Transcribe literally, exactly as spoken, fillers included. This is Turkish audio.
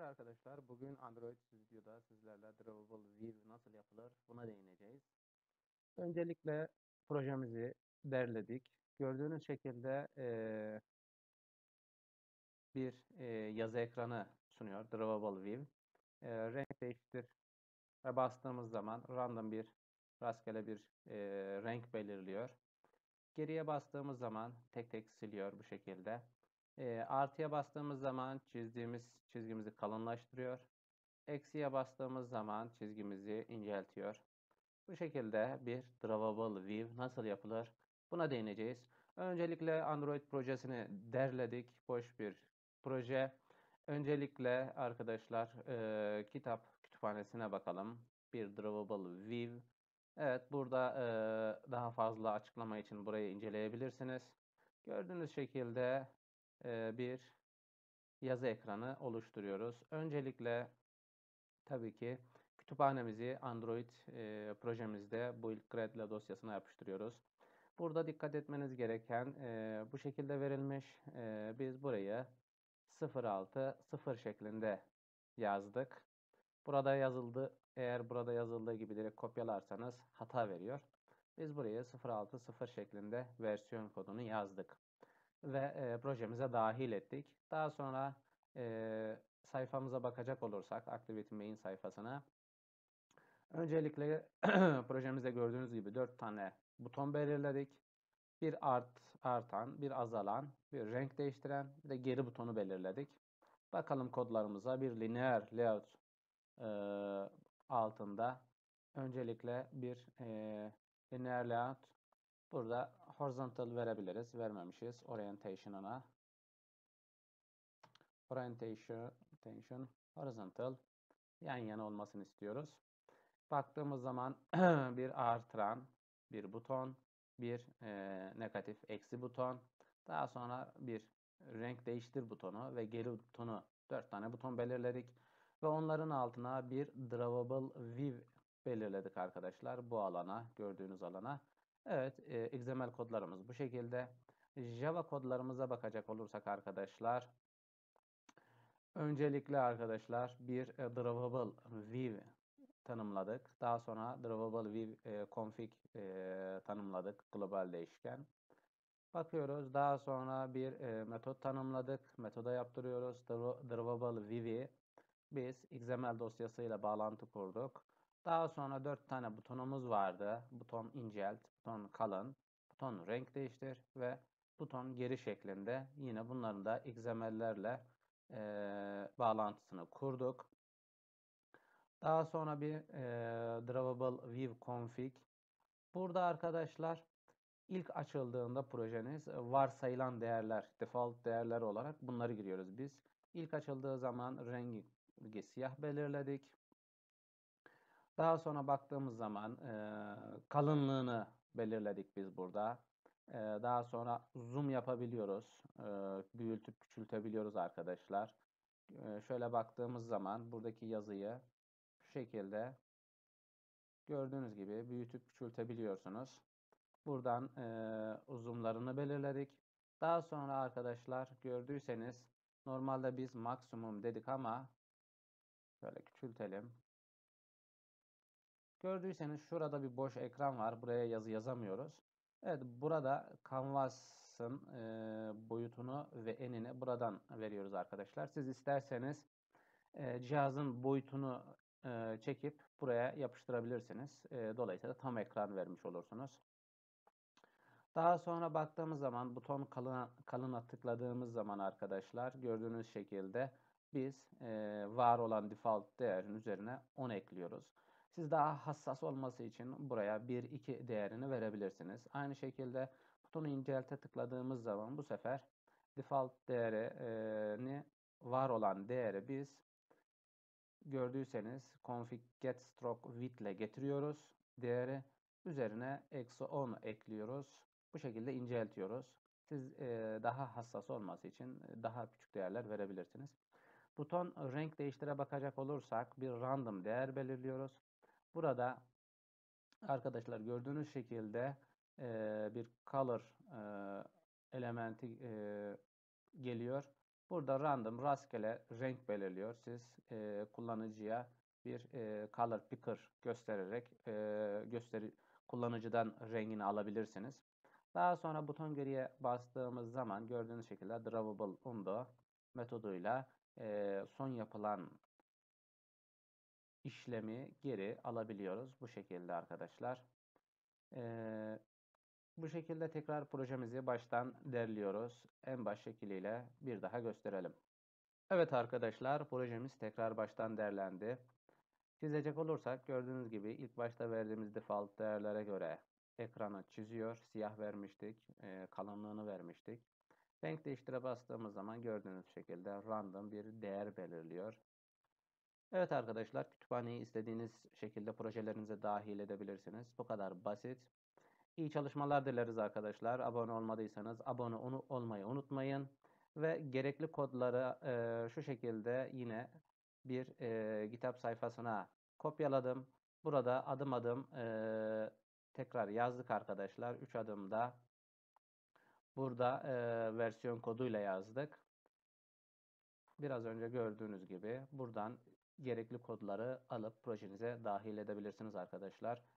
arkadaşlar. Bugün Android Studio'da sizlerle Drawable View nasıl yapılır buna değineceğiz. Öncelikle projemizi derledik. Gördüğünüz şekilde eee, bir eee, yazı ekranı sunuyor Drawable View. Eee, renk değiştir ve bastığımız zaman random bir rastgele bir eee, renk belirliyor. Geriye bastığımız zaman tek tek siliyor bu şekilde. Eee, artıya bastığımız zaman çizdiğimiz çizgimizi kalınlaştırıyor. Eksiye bastığımız zaman çizgimizi inceltiyor. Bu şekilde bir drawable view nasıl yapılır? Buna değineceğiz. Öncelikle Android projesini derledik. Boş bir proje. Öncelikle arkadaşlar e, kitap kütüphanesine bakalım. Bir drawable view. Evet, burada e, daha fazla açıklama için burayı inceleyebilirsiniz. Gördüğünüz şekilde e, bir yazı ekranı oluşturuyoruz. Öncelikle tabii ki kütüphanemizi Android e, projemizde build Gradle dosyasına yapıştırıyoruz. Burada dikkat etmeniz gereken e, bu şekilde verilmiş. E, biz burayı sıfır altı sıfır şeklinde yazdık. Burada yazıldı. Eğer burada yazıldığı gibi direkt kopyalarsanız hata veriyor. Biz buraya sıfır altı sıfır şeklinde versiyon kodunu yazdık ve e, projemize dahil ettik. Daha sonra e, sayfamıza bakacak olursak Activity Main sayfasına öncelikle projemizde gördüğünüz gibi dört tane buton belirledik. Bir art, artan, bir azalan, bir renk değiştiren, bir de geri butonu belirledik. Bakalım kodlarımıza bir linear layout e, altında öncelikle bir e, linear layout burada horizontal verebiliriz. Vermemişiz. Orientation'ına orientation, orientation horizontal yan yana olmasını istiyoruz. Baktığımız zaman bir artıran, bir buton, bir e, negatif eksi buton, daha sonra bir renk değiştir butonu ve geri butonu dört tane buton belirledik ve onların altına bir drawable view belirledik arkadaşlar bu alana, gördüğünüz alana. Evet, e, X M L kodlarımız bu şekilde. Java kodlarımıza bakacak olursak arkadaşlar, öncelikle arkadaşlar bir e, drawable view tanımladık. Daha sonra drawable view e, config e, tanımladık. Global değişken. Bakıyoruz. Daha sonra bir e, metot tanımladık. Metoda yaptırıyoruz. Drawable view'i biz X M L dosyasıyla bağlantı kurduk. Daha sonra dört tane butonumuz vardı. Buton incelt, buton kalın, buton renk değiştir ve buton geri şeklinde. Yine bunların da X M L'lerle e, bağlantısını kurduk. Daha sonra bir e, drawable view config. Burada arkadaşlar ilk açıldığında projeniz varsayılan değerler, default değerler olarak bunları giriyoruz biz. İlk açıldığı zaman rengi siyah belirledik. Daha sonra baktığımız zaman e, kalınlığını belirledik biz burada. E, daha sonra zoom yapabiliyoruz. E, büyütüp küçültebiliyoruz arkadaşlar. E, şöyle baktığımız zaman buradaki yazıyı şu şekilde gördüğünüz gibi büyütüp küçültebiliyorsunuz. Buradan e, uzunlarını belirledik. Daha sonra arkadaşlar gördüyseniz normalde biz maksimum dedik ama şöyle küçültelim. Gördüyseniz şurada bir boş ekran var. Buraya yazı yazamıyoruz. Evet, burada Canvas'ın e, boyutunu ve enini buradan veriyoruz arkadaşlar. Siz isterseniz e, cihazın boyutunu e, çekip buraya yapıştırabilirsiniz. E, dolayısıyla tam ekran vermiş olursunuz. Daha sonra baktığımız zaman buton kalına, kalına tıkladığımız zaman arkadaşlar gördüğünüz şekilde biz e, var olan default değerin üzerine on ekliyoruz. Siz daha hassas olması için buraya bir iki değerini verebilirsiniz. Aynı şekilde butonu incelte tıkladığımız zaman bu sefer default değerini var olan değeri biz gördüyseniz config get stroke width ile getiriyoruz. Değeri üzerine eksi on ekliyoruz. Bu şekilde inceltiyoruz. Siz e, daha hassas olması için daha küçük değerler verebilirsiniz. Buton renk değiştire bakacak olursak bir random değer belirliyoruz. Burada arkadaşlar gördüğünüz şekilde e, bir color e, elementi e, geliyor. Burada random rastgele renk belirliyor. Siz e, kullanıcıya bir e, color picker göstererek e, gösteri kullanıcıdan rengini alabilirsiniz. Daha sonra buton geriye bastığımız zaman gördüğünüz şekilde drawable undo metoduyla e, son yapılan işlemi geri alabiliyoruz. Bu şekilde arkadaşlar. E, Bu şekilde tekrar projemizi baştan derliyoruz. En baş şekliyle bir daha gösterelim. Evet arkadaşlar, projemiz tekrar baştan derlendi. Çizecek olursak gördüğünüz gibi ilk başta verdiğimiz default değerlere göre ekranı çiziyor. Siyah vermiştik, e, kalınlığını vermiştik. Renk değiştire bastığımız zaman gördüğünüz şekilde random bir değer belirliyor. Evet arkadaşlar, kütüphaneyi istediğiniz şekilde projelerinize dahil edebilirsiniz. Bu kadar basit. İyi çalışmalar dileriz arkadaşlar. Abone olmadıysanız abone olmayı unutmayın. Ve gerekli kodları e, şu şekilde yine bir e, GitHub sayfasına kopyaladım. Burada adım adım e, tekrar yazdık arkadaşlar. üç adımda burada e, versiyon koduyla yazdık. Biraz önce gördüğünüz gibi buradan gerekli kodları alıp projenize dahil edebilirsiniz arkadaşlar.